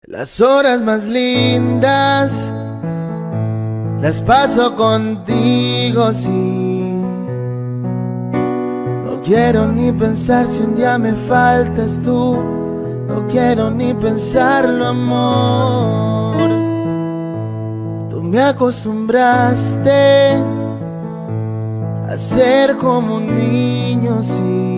Las horas más lindas las paso contigo, sí. No quiero ni pensar si un día me faltas tú. No quiero ni pensarlo, amor. Tú me acostumbraste a ser como un niño, sí.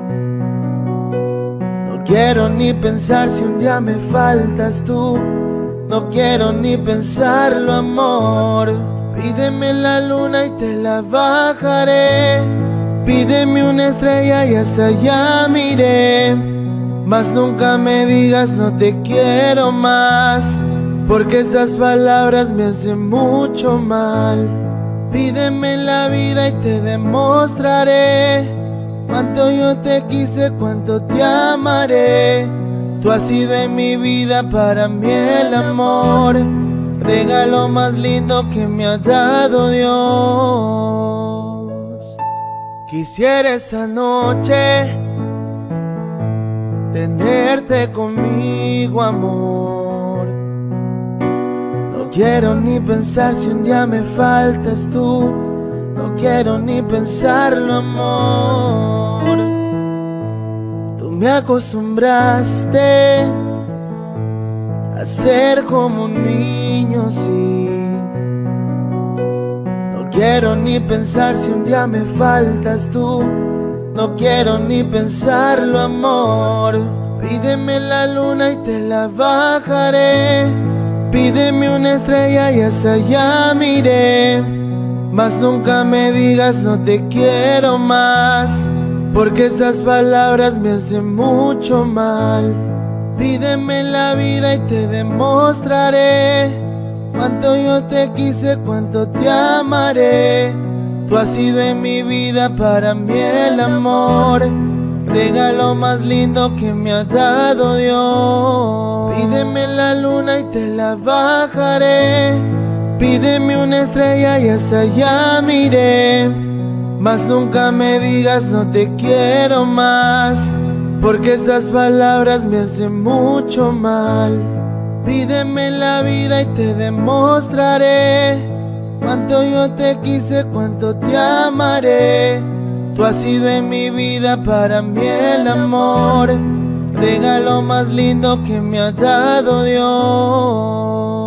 No quiero ni pensar si un día me faltas tú. No quiero ni pensarlo, amor. Pídeme la luna y te la bajaré. Pídeme una estrella y hasta allá miré. Mas nunca me digas no te quiero más, porque esas palabras me hacen mucho mal. Pídeme la vida y te demostraré cuánto yo te quise, cuánto te amaré. Tú has sido en mi vida para mí el amor, regalo más lindo que me ha dado Dios. Quisiera esa noche tenerte conmigo, amor. No quiero ni pensar si un día me faltas tú. No quiero ni pensarlo, amor. Tú me acostumbraste a ser como un niño, sí. No quiero ni pensar si un día me faltas tú. No quiero ni pensarlo, amor. Pídeme la luna y te la bajaré. Pídeme una estrella y hasta allá miré. Mas nunca me digas no te quiero más, porque esas palabras me hacen mucho mal. Pídeme la vida y te demostraré cuánto yo te quise, cuánto te amaré. Tú has sido en mi vida para mí el amor, regalo más lindo que me ha dado Dios. Pídeme la luna y te la bajaré. Pídeme una estrella y hasta allá miré. Mas nunca me digas no te quiero más, porque esas palabras me hacen mucho mal. Pídeme la vida y te demostraré cuánto yo te quise, cuánto te amaré. Tú has sido en mi vida para mí el amor, regalo más lindo que me ha dado Dios.